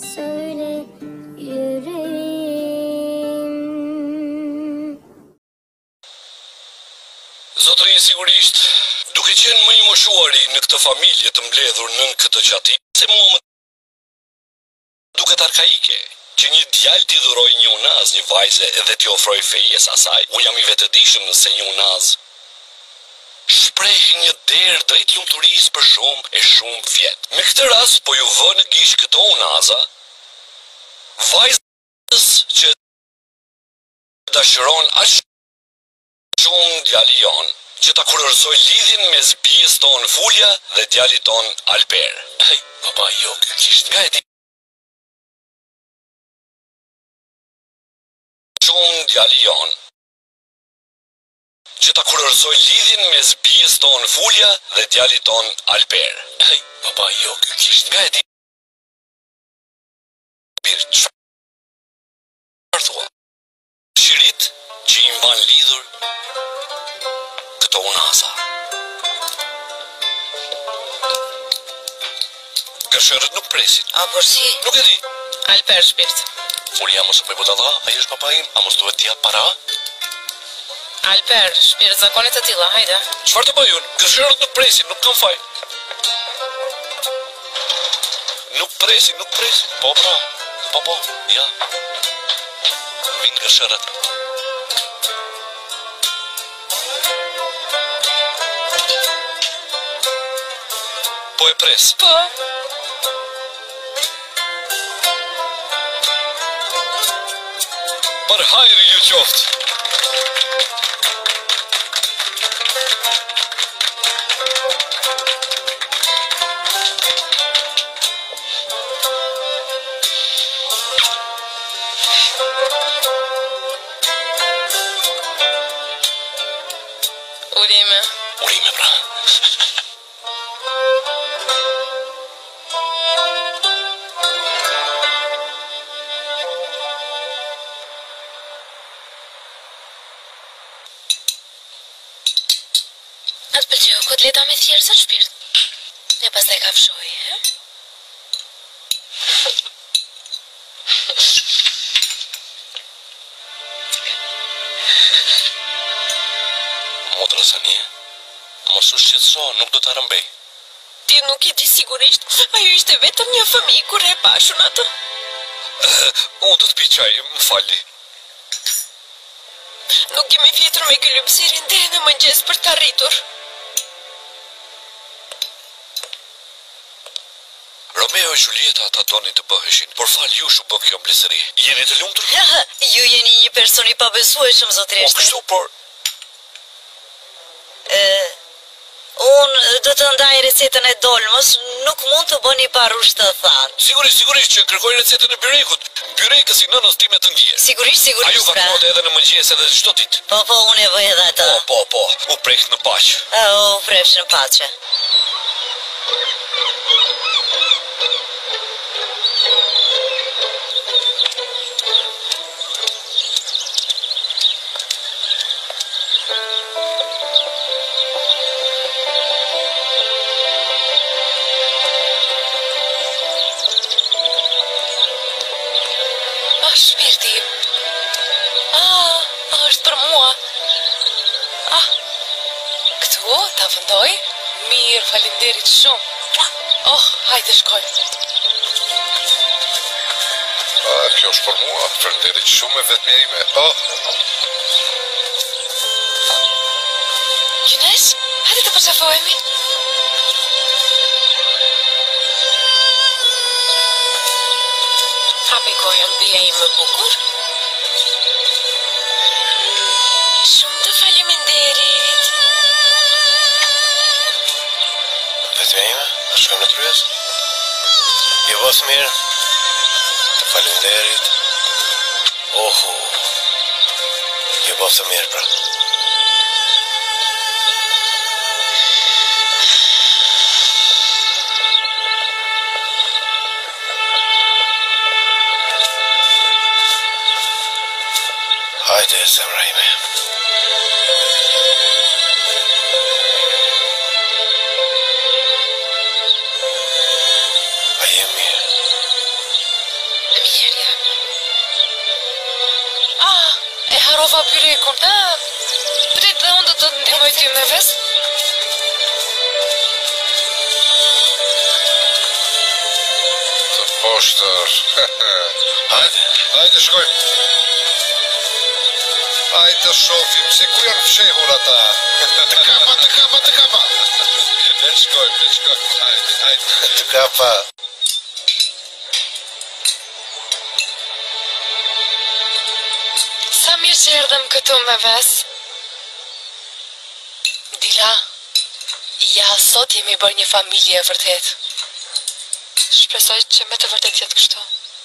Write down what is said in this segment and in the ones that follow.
söyle yüreğim. Zotërinj, sigurisht, duke qenë më i moshuari në këtë familje të mbledhur nën këtë qati, se mua më duket arkaike që një djalë t'i dhuroj një unaz një vajze dhe t'i ofroj fejes asaj. Unë jam i vetëdijshëm se një unaz shpreh një derë drejt lumturisë për shumë e shumë vjet. Me këtë rast po ju vë në gishtë këto unaza, vajzës që dashuron aq shumë djali jon, që ta kurorëzoj lidhjen mes bijës tonë Fulja dhe djalit ton Alper. Hej, baba, jo, ky kisht nga e di shumë djali jon, që ta kurorëzoj lidhjen mes bijës tonë Fulja dhe djalit ton Alper. Hej, baba, jo, ky kisht nga e di mirë, çfarë thua? Shirit që i mban lidhur këto unaza. Gërshërët nuk presin. A, por si? Nuk e di. Alper, shpirt. Fulja, mos me budalla, ai është papa im, a mos duhet t'jap para? Alper, shpirt, zakonit të tilla, hajde. Çfarë të bëj unë? Gërshërët nuk presin, nuk kam faj. Nuk presin. Po, pra. Po, ja. Vinë gërshërët. Po e pres. Po. Për hajri ju qoftë. Urime pra. Atë pëlqeu kotleta me thjerësa, shpirt. E pastaj kafshoj, he? Motra Sanie, mos u shqetëso, nuk do ta rëmbej. Ti nuk e di sigurisht, ajo ishte vetëm një fëmijë kur e pashun atë. Unë do të pi çaj, më falni. Nuk kemi fjetur me ky lypsirin deri në mëngjes për të arritur. Romeo e Julieta ata donin të bëheshin, por fal jush u bë kjo mbledhëri. Jeni të lumtur? Ju jeni një person i pabesueshëm, Po zotërisht. kështu, por Unë do të ndaj recetën e dolmës, nuk mund të bëni pa rrush të thanë. sigurisht që kërkoj recetën e byrekut. Byrekës i nënës time të ndje. Sigurisht, Ajo pra. gatuat edhe në mëngjes edhe çdo ditë. Po, unë e bëj edhe atë. Po, u prek në paqë. U fresh në pache. Shpirti. Është për mua. Këtu, ta vëndoj? Mirë, falinderit shumë. Hajde shkoj. Kjo është për mua, falinderit shumë e vetmja ime. Gjines, hajde të përqafohemi. Hapi gojën bia i më bukur. Shumë të faleminderit. Vetmja ime, a shkojmë në të kryes? Jo bos mirë. Të faleminderit. Jo bos të mirë, pra. Hajde, zemra ime. A jem mirë. harova pyrekun. Prit dhe unë do të ndihmoj ty me ves. Të poshtër. Hajde shkojmë. Hajde shofim se ku janë fshehur ata. Të kapa. Le shkojmë. Hajde. Të kapa. Sa mirë që erdhem këtu me ves. Dila, ja sot jemi bërë një familje e vërtet. Shpresoj që me të vërtet jetë kështu.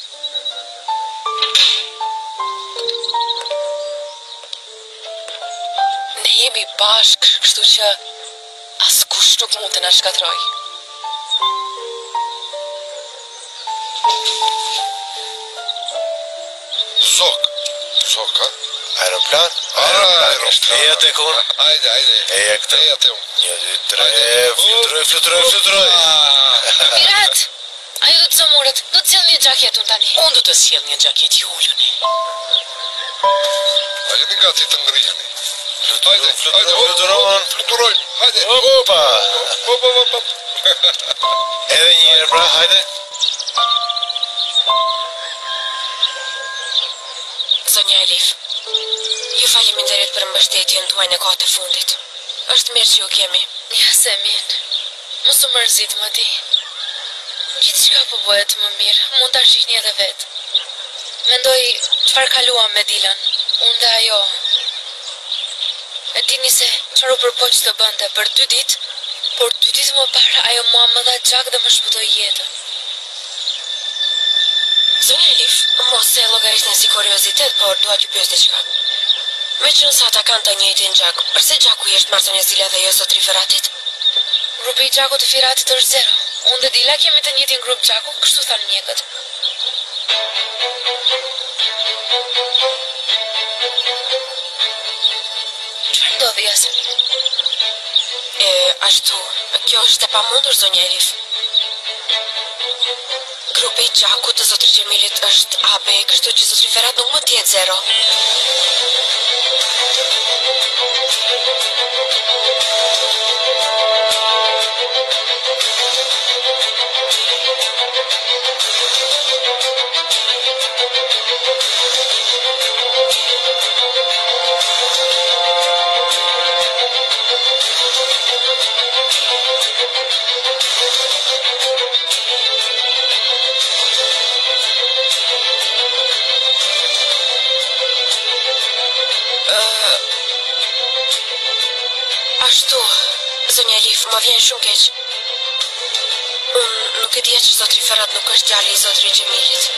Ne jemi bashk, kështu që askush nuk mund të na shkatroj. Zok, ha? Aeroplan? Aeroplan. Eja tek unë. Hajde. Eja këtë. Eja te unë. 1, 2, 3, fluturoj. Pirat, ajo do të zëmurët, do të sjell një gjaket unë tani. Unë do të sjell një gjaket, ju ulluni. A jeni gati të ngriheni? Fluturojmë. Hajde. Opa. Hop. Edhe një herë pra, hajde. Zonja Elif, ju faleminderit për mbështetjen tuaj në kohët e fundit. Është mirë që ju kemi. Ja, Semin, mos u mërzit më ti. Gjithçka po bëhet më mirë, mund ta shihni edhe vetë. Mendoj çfarë kaluam me Dilan, unë dhe ajo. E dini se çfarë u përpoq të bënte për 2 ditë, por 2 ditë më parë ajo mua më dha gjak dhe më shpëtoi jetën. Zonja Elif, mos e llogarisni si kuriozitet, por dua t'ju pyes diçka. Meqenëse ata kanë të njëjtin gjak, pse gjaku i është Martonjes Dila dhe jo zotri Firatit? Grupi i gjakut të Firatit është 0. Unë dhe Dila kemi të njëjtin grup gjaku, kështu thanë mjekët. Çfarë ndodhi Jasmin? Ashtu, kjo është e pamundur, zonja Elif. Grupi i gjakut të zotri Gjemilit është AB, kështu që zotri Ferat nuk mund të jetë 0. Ashtu, zonja Elif, më vjen shumë keq. Unë nuk e dija që zotri Ferrat nuk është djali i zotri Gjemilit.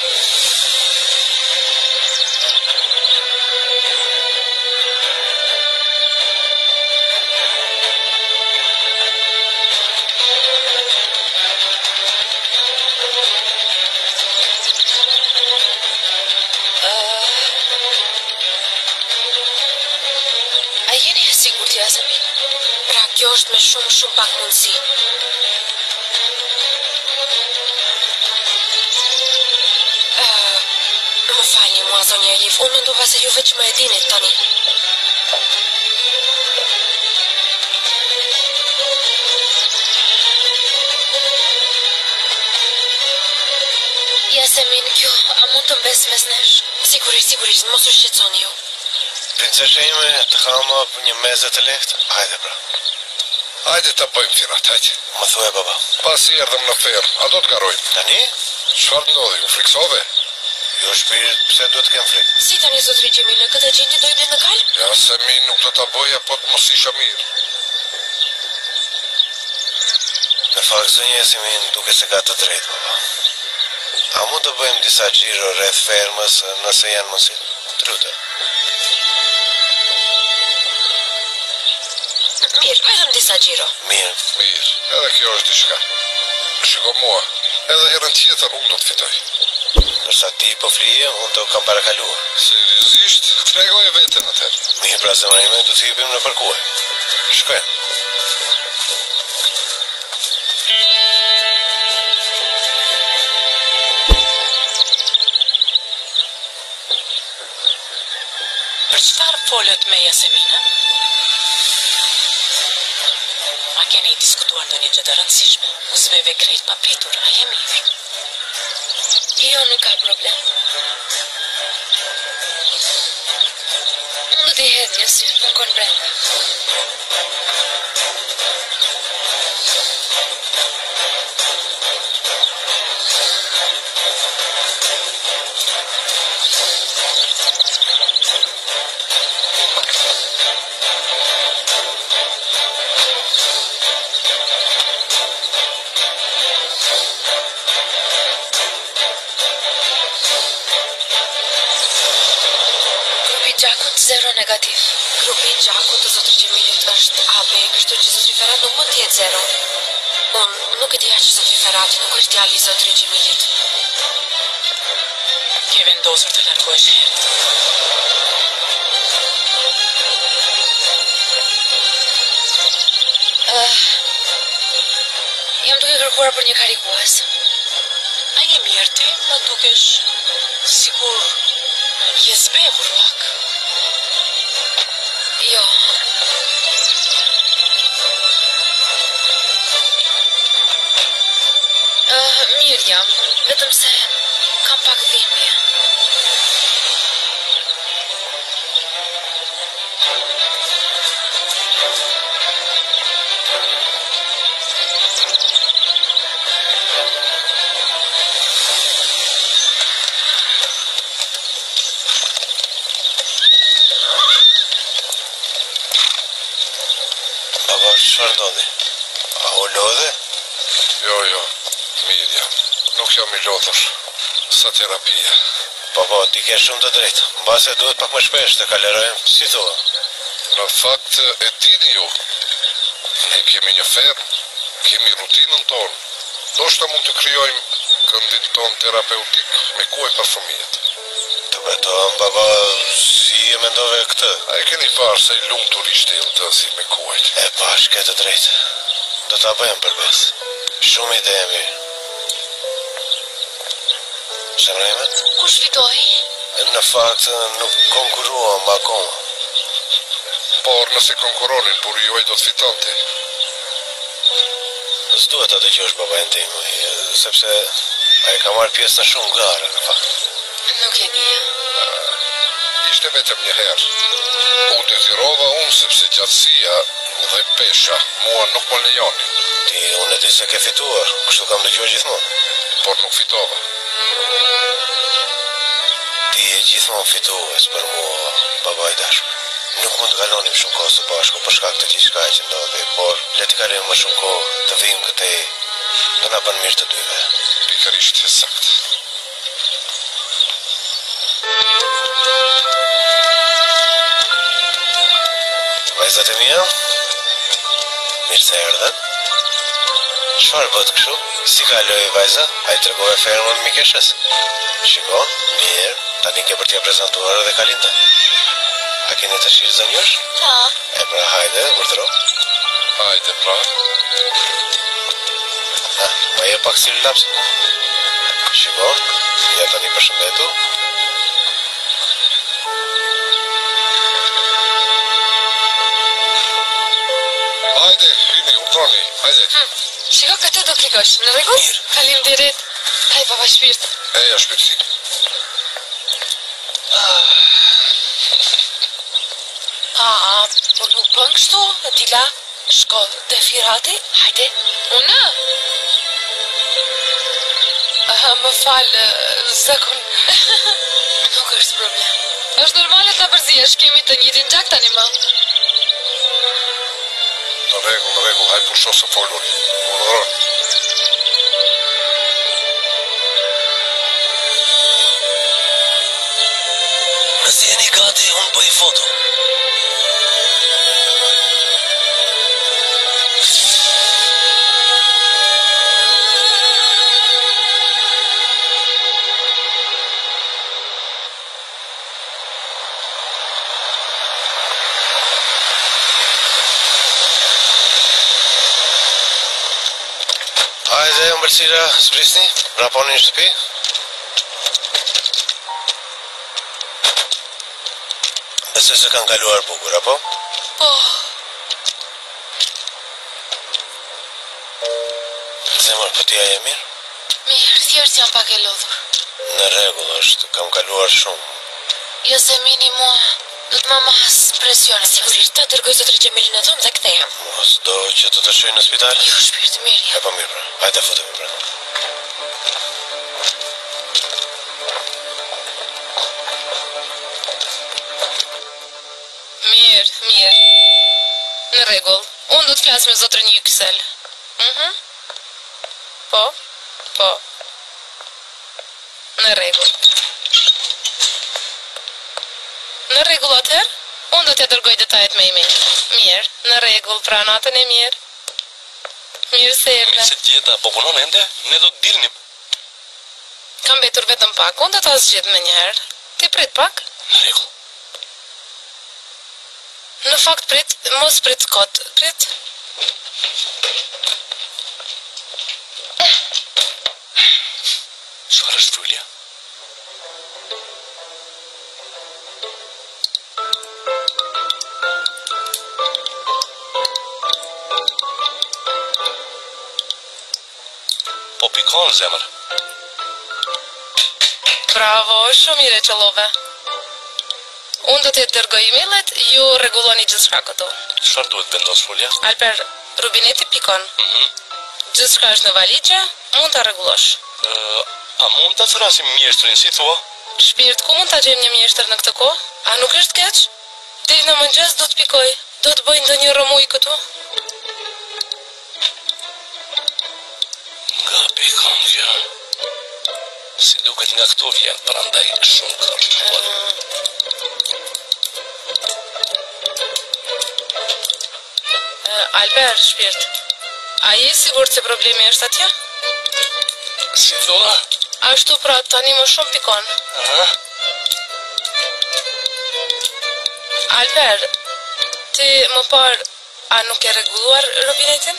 A jeni e sigurt, Jasmin? Pra, kjo është me shumë pak mundësi. Më falni mua, zonja Elif, unë mendova se ju veç më e dinit tani. Jasmin, kjo, a mund të mbes mes nesh? Sigurisht, mos u shqetësoni ju. Princesha ime, të hama për një meze të lehtë? Hajde pra. Hajde të bëjmë Firat, hajde. Më thuaj baba. Pasi erdhëm në ferm, a do të garojmë? Tani? Çfarë ndodhi, u friksove? Jo shpirt, pse duhet të kem frikë? Si tani zotri Gjemil, në këtë gjendje do i blet në kal? Jasmin nuk do ta bëja, po të mos isha mirë. Në fakt zonja Jasmin duke se ka të drejtë baba. A mund të bëjmë disa xhiro rreth fermës nëse janë mundësi? Të lutem. Mirë, vetëm disa xhiro. Mirë. Edhe kjo është diçka. Shiko mua, edhe herën tjetër unë do të fitoj. Nërsa ti po flije, unë të kam parakaluar. Seriozisht, tregoje veten atëherë. Mirë pra zemra ime, do të hipim në parkuar. Shkojmë. Për çfarë Folët me Jaseminën? A keni diskutuar ndonjë gjë të rëndësishme? U zbeve krejt pa pritur, a je mirë? Jo, nuk ka problem. Unë do t'i hedh një sy, nuk konë brenda. Gjakut 0 negativ. Grupi i gjakut të zotër Gjemilit është AB, kështu që zotri Ferhat nuk mund t'jetë 0. Unë nuk e dija që zotri Ferhati nuk është djali i zotri Gjemilit. Ke vendosur të largohesh herët. Jam duke kërkuar për një karikues. A je mirë ti? Më dukesh sigur je zbehur pak. Jo. Mirë jam, vetëm se kam pak dhimbje. Çfarë ndodhi? A u lodhe? Jo, mirë jam. Nuk jam i lodhur. Sa terapia. Po, ti ke shumë të drejtë. Mbase duhet pak më shpesh të kalerojmë, si thua. Në fakt, e dini ju, ne kemi një ferm, kemi rutinën tonë. Ndoshta mund të krijojmë këndin tonë terapeutik me kuaj për fëmijët. Të beton, baba, si e mendove këtë? A e keni parë se i lumë turishti në të zi me kuajt? E pash, ke të drejtë. Do t'a bëjmë përbes. Shumë ide e mirë. Shemrejme? Kush fitoi? Në fakt, nuk konkuruam akoma. Por nëse konkuronin, buri juaj do të fitonte. S'duhet të dëgjosh babajnë tim, sepse a e ka marrë pjesë në shumë gara, në fakt. Nuk e dija. Ishte vetëm një herë. U dezirova unë sepse gjatësia dhe pesha mua nuk më lejoni. Unë e di se ke fituar, kështu kam dëgjuar gjithmonë. Por nuk fitova. Ti je gjithmonë fitues për mua, baba i dashur. Nuk mund të kalonim shumë kohë së bashku për shkak të gjithçka që ndodhi, por le të kalojmë më shumë kohë, të vijmë këtej, do na bën mirë të dyve. Pikërisht saktë. Vajzat e mia, mirë se erdhen. Çfarë bëhet kështu? Si kaloi vajza? A i tregove fermën Mikeshës? Shiko, mirë, tani ke për t'ja prezantuar edhe Kalinda. A keni të shirë zënjush? Ta. E pra, hajde, urdhëro. Hajde, pra. Ma je pak si lapsë. Shiko, ja tani përshëndetu. Hajde, hini, urdhoni, hajde. Shiko, këtë do klikosh, në rregull? Mirë. Faleminderit. Haj, baba shpirt. Eja shpirësi. Po nuk bën kështu, Dila. Shko te Firati, hajde. Unë? Më fal, zakon. Nuk është problem. Është normale ta përzihesh, kemi të njëjtin gjak tani më. Në rregull, haj pusho së foluri. Urdhëroni. Nëse jeni gati, unë bëj foto. Hajde, ëmbëlsira, zbrisni, raponi në shtëpi. se kanë kaluar bukur, apo? Po, Zemër, po t'ja e mirë? mirë, thjesht jam pak e lodhur. Në rregull është, kam kaluar shumë. Jo se mini mua, do të më mas presion. Sigurisht ta dërgoj zotrin Xhemilin në dhomë dhe kthehem. Mos do që të të shoj në spital? Jo, shpirt, mirë. E po mirë pra, hajde futemi pra. Mirë, mirë. Në rregull. Unë do të flas me zotrin Yüksel. Po, po. Në rregull. Në rregull atëherë? Unë do t'ja dërgoj detajet me email. Mirë, në rregull, pra natën e mirë. Mirë se erdhe. Mirë se tjeta, po punon ende, ne do të dilnim. Kam mbetur vetëm pak, unë do ta zgjedh më njëherë. Ti prit pak? Në rregull. Në fakt prit, mos prit kot. Prit. Çfarë është Frulja? Po pikon zemër. Bravo, shumë mirë qëllove. Unë do t'je dërgoj emailet, ju rregulloni gjithçka këtu. Çfarë duhet vendos Frulja? Alper, rubineti pikon. Gjithçka është në valigje, mund ta rregullosh. A mund ta thrasim mjeshtrin si thua? Shpirt, ku mund ta gjejmë një mjeshtër në këtë kohë? A nuk është keq? Deri në mëngjes do të pikoj. Do të bëj ndonjë rromuj këtu. Nga pikon kjo. Si duket nga këto vjen, prandaj shumë kërkuar. Alper, shpirt. A je sigurt se problemi është atje? Si thua? Ashtu pra, tani më shumë pikon. Alper, ti më parë, a nuk e rregulluar robinetin?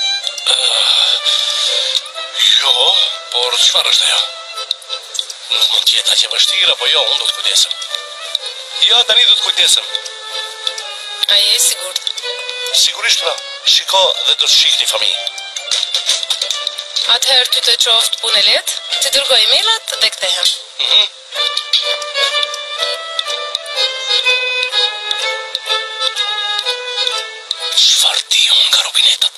Jo, por çfarë është ajo? Nuk mund t'jetë aq e vështirë, apo jo, unë do të kujdesem. Ja, tani do të kujdesem. A je sigurt? Sigurisht pra, shiko dhe do të shihni fëmijë. Atëherë ty të qoftë punë e lehtë, ti dërgoj emailat dhe kthehem. Çfarë di unë nga robinetat?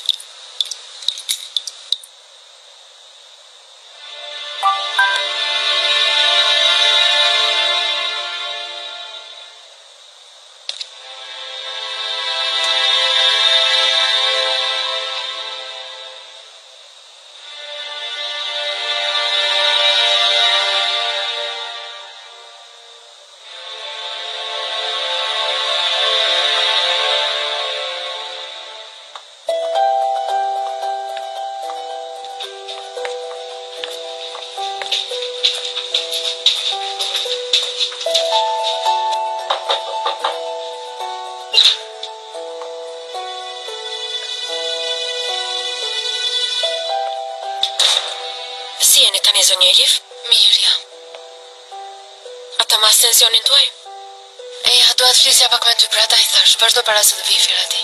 Si jeni tani zonjë Elif? Mirë jam. Ata mas tensionin tuaj? E ja, doa të flisja pak me ty për ata I thash, vazhdo para se të vi firati.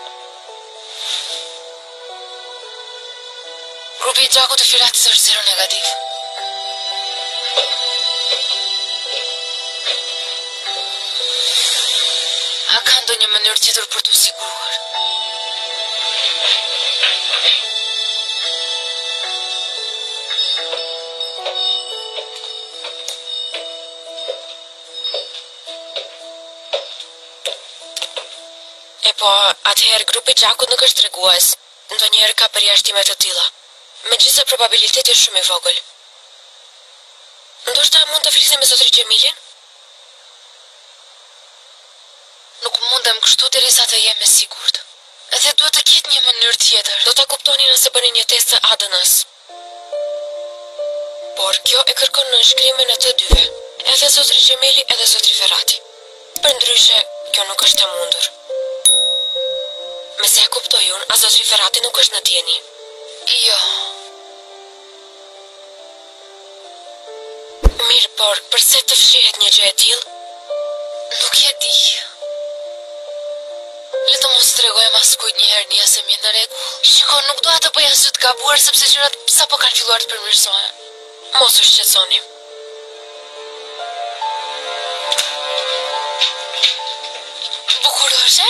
Grupi I gjakut të firatis është zero negativ. A ka ndonjë mënyrë tjetër për t'u siguruar? Po, atëherë grupi I gjakut nuk është tregues. Ndonjëherë ka përjashtime të tilla. Megjithëse probabiliteti është shumë I vogël. Ndoshta mund të flisim me zotrin Xhemilin? Nuk mundem kështu derisa të jem e sigurt. Edhe duhet të ketë një mënyrë tjetër. Do ta kuptoni nëse bëni një test të ADN-s. Por kjo e kërkon nënshkrimin e të dyve. Edhe zotri Xhemili edhe zotri Ferrati. Përndryshe, kjo nuk është e mundur. Me se e kuptoj unë, a zotri Ferrati nuk është në dieni? Jo. Mirë, por përse të fshihet një gjë e tillë? Nuk e di. Le të mos tregojmë askujt një herë se mi në rregull. Shiko, nuk dua të bëj asgjë të gabuar sepse gjërat sapo kanë filluar të përmirësohen. Mos u shqetësoni. Bukur është?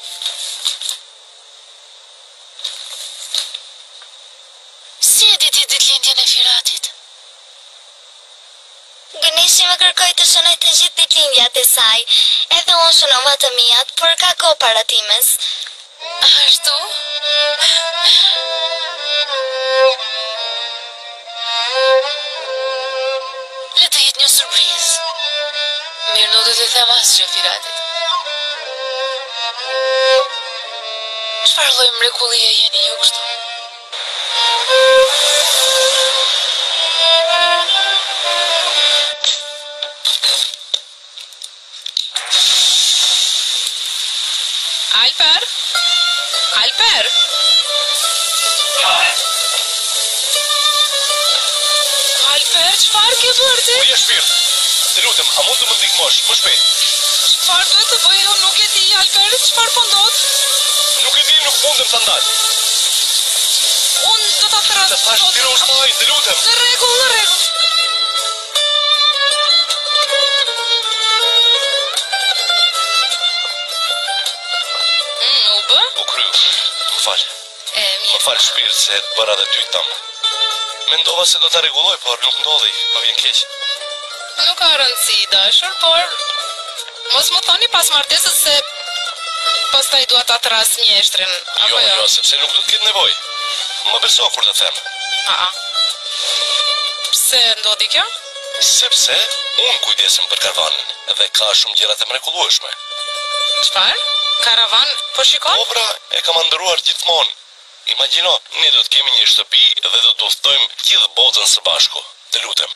Si e ditë ditëlindjen e Firatit? Gënishi më kërkoi të shënoj të gjithë ditëlindjat e saj, edhe unë shënova të mijat, por ka kohë para times. Ashtu? Le të jetë një surprizë. Mirë, nuk do të them asgjë Firatit. Çfarë lloj mrekullie jeni ju kështu? Alper? Alper? Alper, çfarë ke bërë ti? Po je shpirt. Të lutem, a mund të më ndihmosh më shpejt? Çfarë duhet të bëj? Unë nuk e di, Alper, çfarë po ndodh? Nuk e di, nuk mundem ta ndal. Unë do ta tras. Të thash tiro shpajt, të lutem. Në rregull, në rregull. U bë? U kryu. Më fal. Më fal shpirt se të bëra dhe ty tam. Mendova se do ta rregulloj, por nuk ndodhi. Më vjen keq. Nuk ka rëndësi, dashur, por mos më thoni pas martesës se pastaj dua ta tras mjeshtrin, apo jo? Jo, sepse nuk do të ketë nevojë. Më beso kur të them. Pse ndodhi kjo? Sepse unë kujdesem për karavanin dhe ka shumë gjëra të mrekullueshme. Çfarë? Karavan, po shikon? Po pra, e kam ndëruar gjithmonë. Imagjino, ne do të kemi një shtëpi dhe do të udhtojmë gjithë botën së bashku. Të lutem.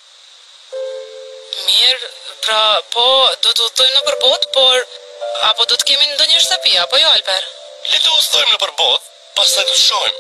Mirë, pra, po, do të udhtojmë nëpër botë, por apo do të kemi ndonjë shtëpi, apo jo, Alper? Le të udhtojmë nëpër botë, pastaj do të shohim.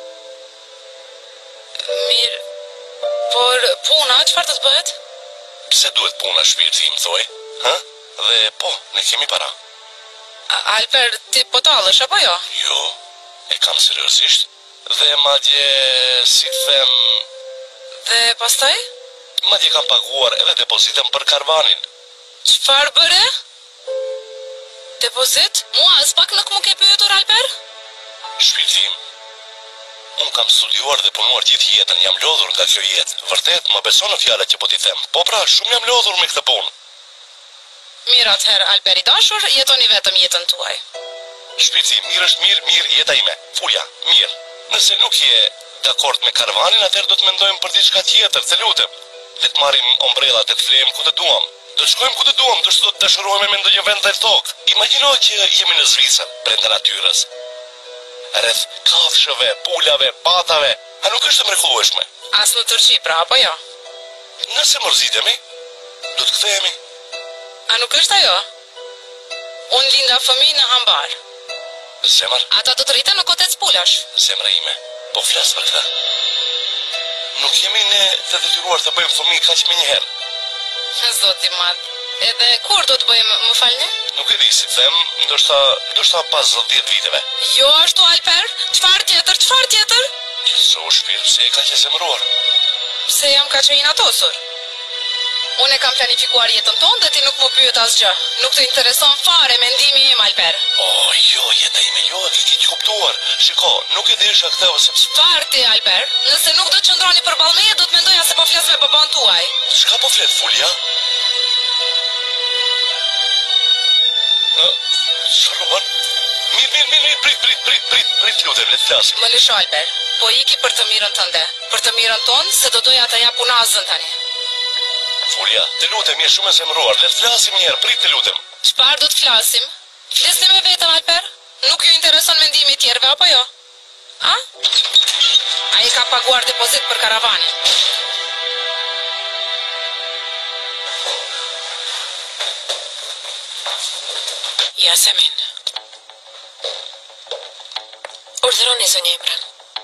Mirë, por puna, çfarë do të bëhet? Pse duhet puna shpirti im, thoj? Hë? Dhe po, ne kemi para. Alper, ti po tallesh apo jo? Jo, e kam seriozisht. Dhe madje, si të them... Dhe pastaj? Madje kam paguar edhe depozitën për karavanin. Çfarë bëre? Depozit? Mua as pak nuk më ke pyetur, Alper? Shpirtim, unë kam studiuar dhe punuar gjithë jetën, jam lodhur nga kjo jetë. Vërtet, më beso në fjalët që po t'i them. Po pra, shumë jam lodhur me këtë punë. Mirë atëherë, Alper i dashur, jetoni vetëm jetën tuaj. Shpirtim, mirë është mirë jeta ime. Fulja, mirë. Nëse nuk je dakord me karavanin, atëherë do të mendojmë për diçka tjetër, të lutem. Le të marrim ombrellat e të flejmë ku të duam. Do të shkojmë ku të duam, do të dashurohemi me ndonjë vend ndër tokë. Imagjino që jemi në Zvicër, brenda natyrës. Rreth kafshëve, pulave, patave. A nuk është e mrekullueshme? As në Turqi, pra, apo jo? Nëse mërzitemi, do të kthehemi. A nuk është ajo? Unë linda fëmijë në Hambar. Zemër? Ata do të rriten në Kotec Pulash. Zemra ime, po flas për këtë. Nuk jemi ne të detyruar të bëjmë fëmijë kaq më një herë. Zoti i madh. Edhe kur do të bëjmë, më falni? Nuk e di si them, ndoshta pas 10 viteve. Jo ashtu, Alper? Çfarë tjetër? So shpirt, pse e ka që zemëruar? Pse jam kaq e inatosur? Unë e kam planifikuar jetën tonë dhe ti nuk më pyet asgjë. Nuk të intereson fare mendimi im, Alper. Oh, jo, jeta ime, jo, e ke kuptuar. Shiko, nuk e desha këtë sepse... Çfarë ti, Alper? Nëse nuk do të qëndroni përballë meje, do të mendoja se po flas me baban tuaj. Çka po flet Fulja? Çfarë bën? Mirë, prit, lutem, le të flasim. Më lësho, Alper. Po iki për të mirën tënde. Për të mirën tonë, se do doja të jap punazën tani. Fulja, të lutem, je shumë e zemëruar. Le të flasim një herë, prit të lutem. Çfarë do të flasim? Flisni me vetëm, Alper? Nuk ju intereson mendimi i tjerëve apo jo? A? Ai ka paguar depozit për karavanin. Yasemin. Urdhëroni zonjë Imran.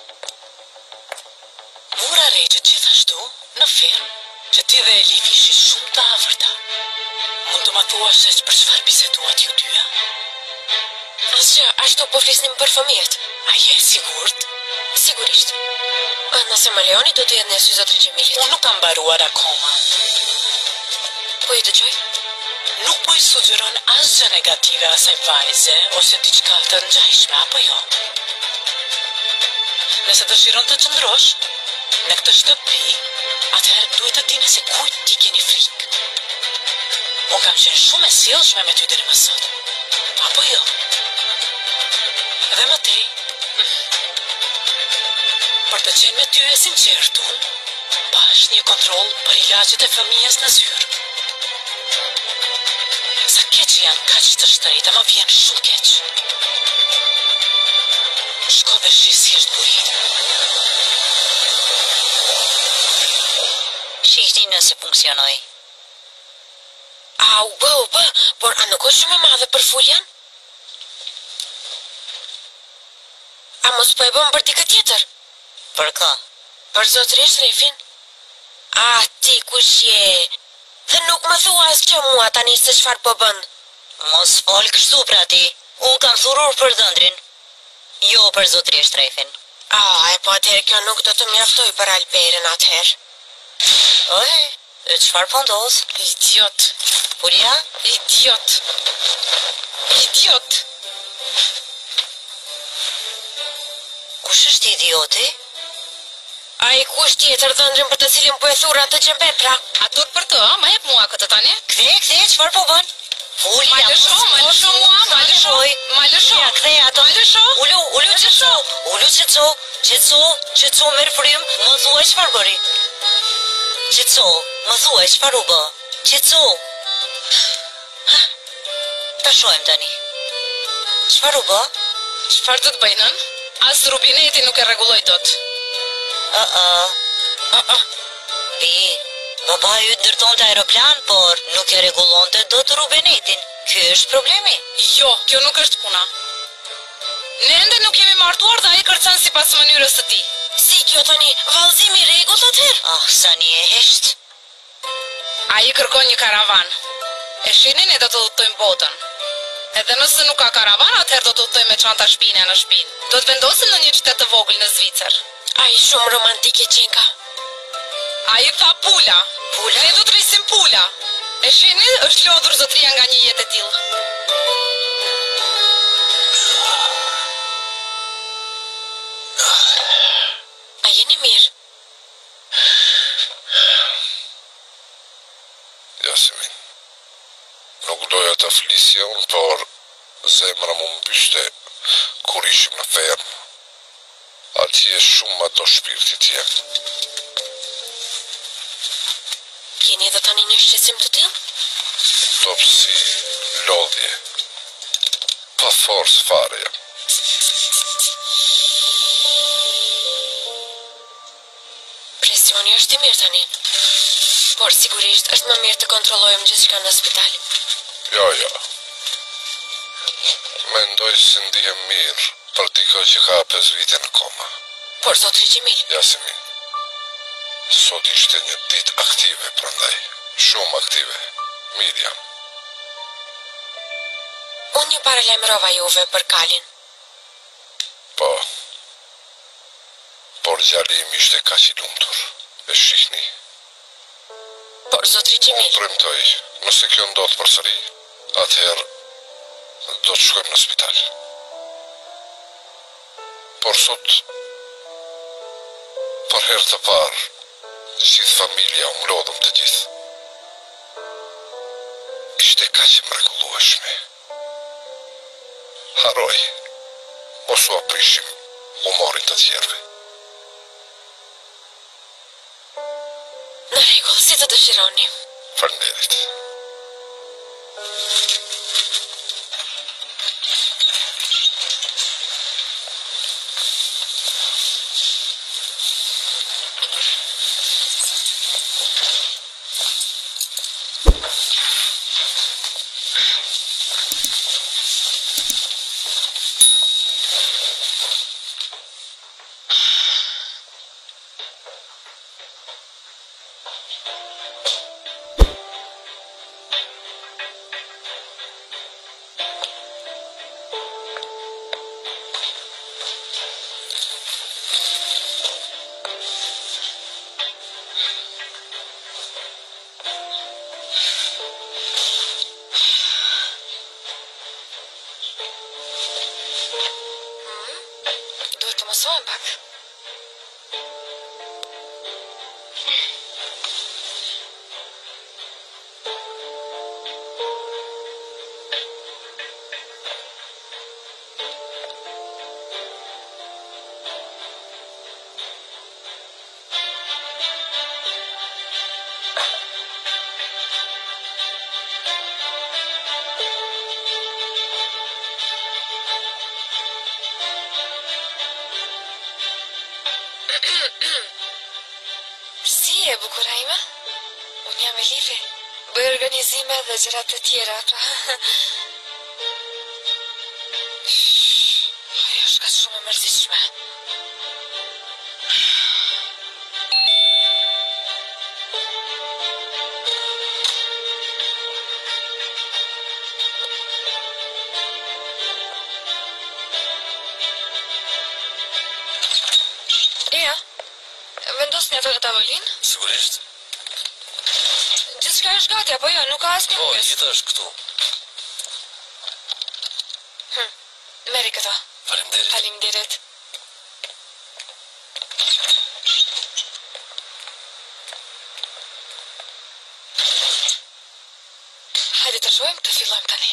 Vura rregjët gjithashtu në fermë që ti dhe Elif ishi shumë të afërta. Mund të ma thuash se për çfarë biseduat ju dyja? Asgjë, ashtu po flisnim për fëmijët. A je sigurt? Sigurisht. Nëse më leoni, do të jetë në sy zotri Gjemilit. Unë nuk kam mbaruar akoma. Po i dëgjoj? Nuk po i sugjeron asgjë negative asaj vajze, ose diçka të ngjashme, apo jo? Nëse dëshiron të qëndrosh në këtë shtëpi, atëherë duhet të dini se kujt ti keni frikë. Unë kam qenë shumë e sjellshme me ty deri më sot. Apo jo? Dhe më tej, për të qenë me ty e sinqert, unë bash një kontroll për ilaçet e fëmijës në zyrë. Sa keq janë kaq të shtrenjta, më vjen shumë keq. Shko dhe shi si është buri. Shihni nëse funksionoi. Au, bë, por a nuk është shumë e madhe për fuljan? A mos po e bëm për dikë tjetër? Për kë? Për zotri Shrefin? A, ti kush je? Dhe nuk më thua asgjë mua tani se çfarë po bën. Mos fol kështu pra ti. Unë kam thurur për dhëndrin. Jo për zotri Shrefin. E po atëherë kjo nuk do të mjaftoj për Alperin atëherë. E çfarë po ndodh? Idiot. Pulja? Idiot. Idiot. Kush është idioti? Ai kush tjetër dhëndrin për të cilin po e thurra të gjembet pra? A tut për të, ma jep mua këtë tani? Kthe, çfarë po bën? Pulja, Ma lësho mua, ma lësho. Ja, kthej ato. Ma lësho. Ulu qetëso, merr frym, më thuaj çfarë bëri. Qetëso, më thuaj çfarë u bë. Qetëso. Ta shohim tani. Çfarë u bë? Çfarë do të bëjnë? As rubineti nuk e rregulloi dot. Bi, baba ju ndërton të aeroplan, por nuk e rregullonte dot rubinetin. Ky është problemi. Jo, kjo nuk është puna. Ne ende nuk jemi martuar dhe ai kërcen sipas mënyrës së tij. Si kjo tani? Vallëzimi i rregullt atëherë? Sani e hesht. Ai kërkon një karavan. E shihni, ne do të udhtojmë botën. Edhe nëse nuk ka karavan, atëherë do të udhtojmë me çanta shpine në shtëpi. Do të vendosim në një qytet të vogël në Zvicër. Ai shumë romantike qenka. Ai tha pula. Ne do të rrisim pula. E shihni, është lodhur zotria nga një jetë e tillë. A jeni mirë? Jasmin, nuk doja të flisja unë, por zemra më mbyshte kur ishim në fermë. Atje shumë më do shpirtit jem. Keni edhe tani një shqetësim të tillë? Topsi, lodhje, pa forcë fare jam. Presioni është i mirë tani. Por sigurisht është më mirë të kontrollojmë gjithçka në spital. Jo. Mendoj se ndihem mirë për dikë që ka 5 vite në koma. Por zotri Gjemil? Jasmin, sot ishte një ditë aktive, prandaj. Shumë aktive. Mirë jam. Unë ju paralajmërova juve për Kalin. Po. Por djali im ishte kaq i lumtur. E shihni. Por zotri Gjemil? Unë premtoj, nëse kjo ndodh përsëri, atëherë do të shkojmë në spital. Por sot, për herë të parë, gjithë familja u mlodhëm të gjithë. Ishte kaq e mrekullueshme. Haroj, mos u aprishim humorin të tjerëve. Në rregull, si të dëshironi. Faleminderit. relaxohem pak. Si e bukura ime? Unë jam Elifi. Bëj organizime dhe gjërat të tjera, pra. Ajo është ka shumë e mërzitshme. Eja, vendosni ato në tavolinë? Sigurisht. Gjithçka është gati, apo jo? Nuk ka asnjë Po, mungesë. gjithë është këtu. Merri këto. Faleminderit. Faleminderit. Hajde të shohim, të fillojmë tani.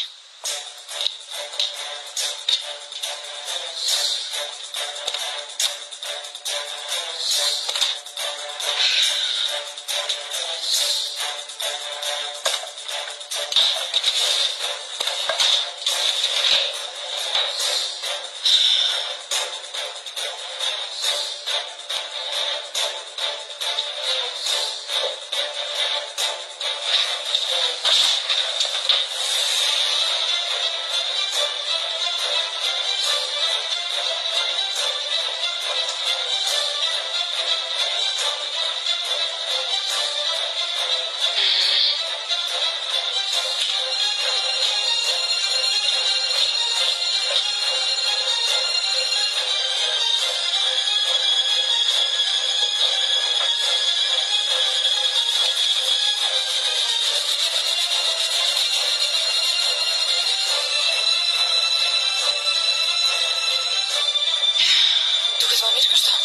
Duket më mirë kështu.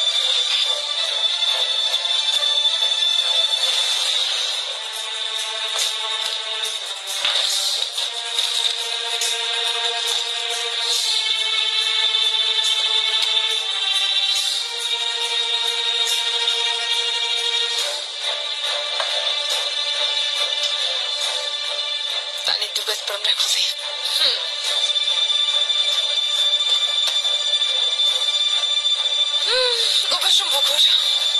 Tani duket për mrekulli. U bë shumë bukur.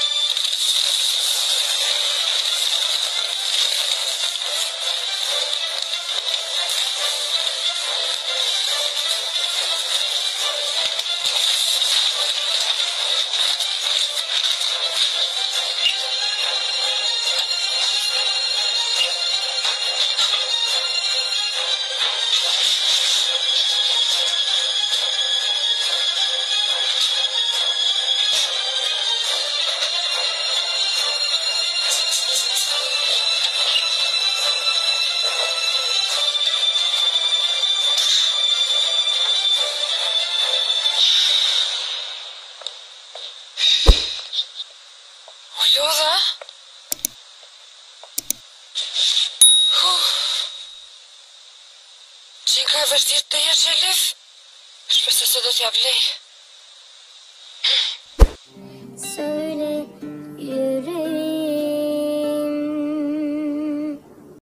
O lodha? Që nga e vështirë të jesh Elif? Shpresoj se do t'ja vlej.